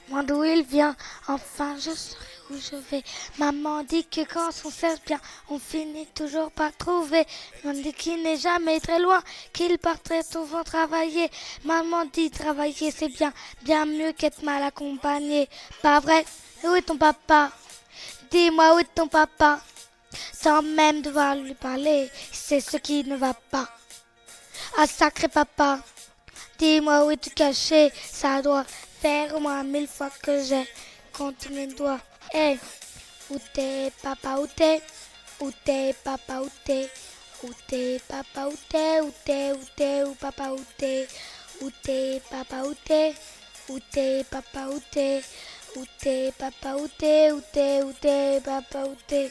Moi d'où il vient, enfin je saurai où je vais. Maman dit que quand on cherche bien, on finit toujours par trouver. Maman dit qu'il n'est jamais très loin, qu'il part très souvent travailler. Maman dit travailler c'est bien, bien mieux qu'être mal accompagné. Pas vrai? Où est ton papa? Dis-moi où est ton papa? Sans même devoir lui parler, c'est ce qui ne va pas. Ah sacré papa, dis-moi où es-tu caché? Ça doit faire au moins 1000 fois que j'ai compté mes doigts. Hey, où t'es papa, où t'es? Où t'es papa, où t'es? Où t'es papa, où t'es? Où t'es, où t'es, où papa, où t'es? Où t'es papa, où t'es? Où t'es papa, où t'es? Où t'es papa, où t'es? Où t'es, où t'es, papa, où t'es?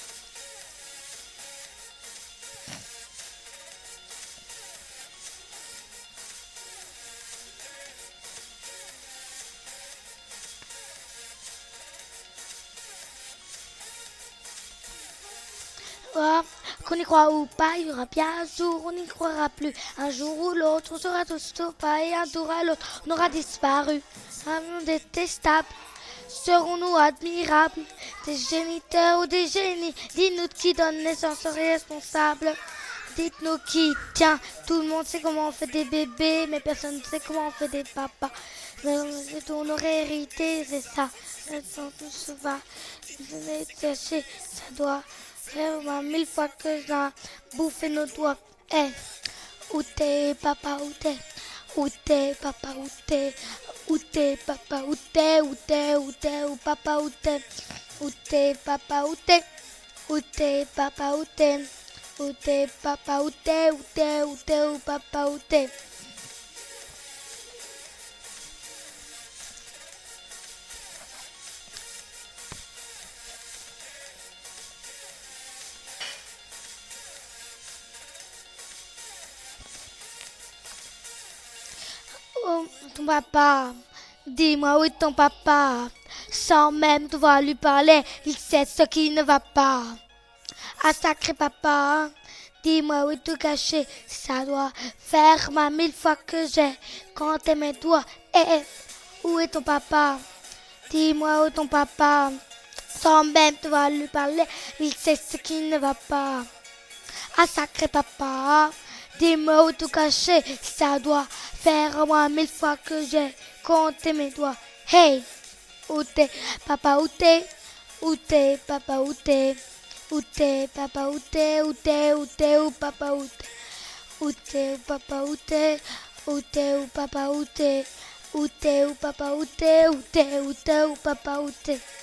Oh, qu'on y croit ou pas, il y aura bien un jour, on n'y croira plus. Un jour ou l'autre, on sera tous pas et un jour à l'autre, on aura disparu. Un monde détestable, serons-nous admirables? Des géniteurs ou des génies, dis-nous qui donne naissance aux responsables. Dites-nous qui, tiens, tout le monde sait comment on fait des bébés, mais personne ne sait comment on fait des papas. Mais on aurait hérité, c'est ça. Tout se va, ça doit faire au moins 1000 fois que j'ai bouffé nos doigts. Eh, où t'es, papa, où t'es? Où t'es, papa, où t'es? Où t'es, papa, où t'es? Où t'es, où t'es, où papa, où t'es? Où t'es, papa, où t'es? Où t'es, papa, où t'es? Où t'es, papa, où t'es? Où t'es, où t'es, où papa, où t'es? Oh, ton papa, dis-moi où est ton papa? Sans même devoir lui parler, il sait ce qui ne va pas. Ah sacré papa, dis-moi où est tout caché? Ça doit faire ma 1000 fois que j'ai compté mes doigts. Où est ton papa? Dis-moi où est ton papa? Sans même devoir lui parler, il sait ce qui ne va pas. Ah sacré papa, dis-moi où tout caché? Ça doit faire au moins 1000 fois que j'ai compté mes doigts. Hey, où t'es, papa, où t'es? Où t'es, papa, où t'es? Où t'es, papa, où t'es? Où t'es, où t'es, où papa, où t'es? Où t'es, où papa, où t'es? Où t'es, où papa, où t'es? Où t'es, où papa, où t'es? Où t'es, où t'es, où papa, où t'es?